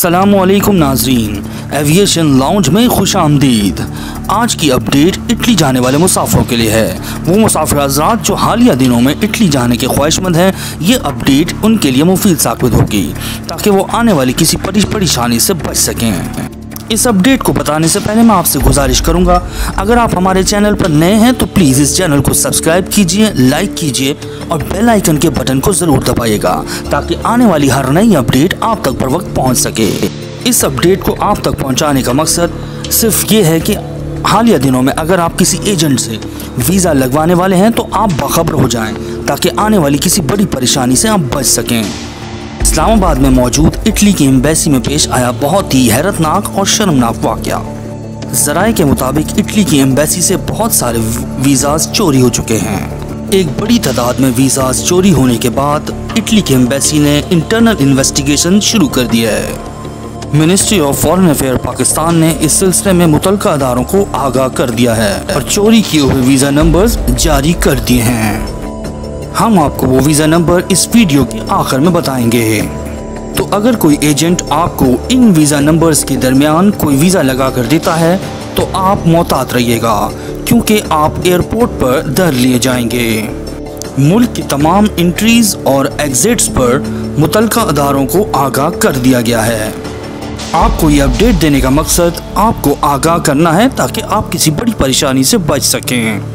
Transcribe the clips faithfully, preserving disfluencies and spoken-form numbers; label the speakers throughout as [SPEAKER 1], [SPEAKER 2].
[SPEAKER 1] अस्सलामुअलैकुम नाजरीन, aviation lounge में खुश आमदीद। आज की अपडेट इटली जाने वाले मुसाफिरों के लिए है। वो मुसाफिर हज़रात जो हालिया दिनों में इटली जाने के ख्वाहिशमंद हैं, ये अपडेट उनके लिए मुफीद साबित होगी ताकि वो आने वाली किसी परेशानी से बच सकें। इस अपडेट को बताने से पहले मैं आपसे गुजारिश करूंगा, अगर आप हमारे चैनल पर नए हैं तो प्लीज़ इस चैनल को सब्सक्राइब कीजिए, लाइक कीजिए और बेल आइकन के बटन को ज़रूर दबाइएगा ताकि आने वाली हर नई अपडेट आप तक बर वक्त पहुँच सके। इस अपडेट को आप तक पहुँचाने का मकसद सिर्फ ये है कि हालिया दिनों में अगर आप किसी एजेंट से वीज़ा लगवाने वाले हैं तो आप बाखबर हो जाएँ ताकि आने वाली किसी बड़ी परेशानी से आप बच सकें। इस्लामाबाद में मौजूद इटली की एम्बेसी में पेश आया बहुत ही हैरतनाक और शर्मनाक वाक़या। ज़राए के मुताबिक इटली की एम्बेसी से बहुत सारे वीज़ाज चोरी हो चुके हैं। एक बड़ी तादाद में वीज़ाज चोरी होने के बाद इटली की एम्बेसी ने इंटरनल इन्वेस्टिगेशन शुरू कर दिया है। Ministry of foreign affair Pakistan ने इस सिलसिले में मुतल्लिका अदारों को आगाह कर दिया है और चोरी किए हुए वीज़ा नंबर्स जारी कर दिए हैं। हम आपको वो वीज़ा नंबर इस वीडियो के आखिर में बताएंगे। तो अगर कोई एजेंट आपको इन वीज़ा नंबर्स के दरमियान कोई वीज़ा लगा कर देता है तो आप मोहतात रहिएगा, क्योंकि आप एयरपोर्ट पर धर लिए जाएंगे। मुल्क की तमाम एंट्रीज और एग्जिट्स पर मुतल्लिका अदारों को आगाह कर दिया गया है। आपको ये अपडेट देने का मकसद आपको आगाह करना है ताकि आप किसी बड़ी परेशानी से बच सकें।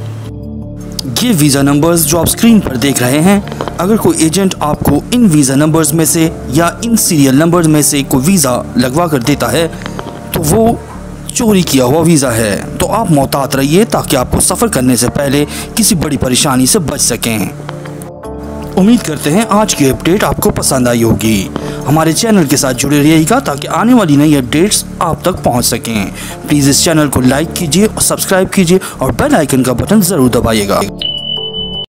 [SPEAKER 1] ये वीज़ा नंबर्स जो आप स्क्रीन पर देख रहे हैं, अगर कोई एजेंट आपको इन वीज़ा नंबर्स में से या इन सीरियल नंबर्स में से कोई वीज़ा लगवा कर देता है तो वो चोरी किया हुआ वीज़ा है। तो आप मोहतात रहिए ताकि आपको सफ़र करने से पहले किसी बड़ी परेशानी से बच सकें। उम्मीद करते हैं आज की अपडेट आपको पसंद आई होगी। हमारे चैनल के साथ जुड़े रहिएगा ताकि आने वाली नई अपडेट्स आप तक पहुंच सकें। प्लीज़ इस चैनल को लाइक कीजिए और सब्सक्राइब कीजिए और बेल आइकन का बटन ज़रूर दबाइएगा।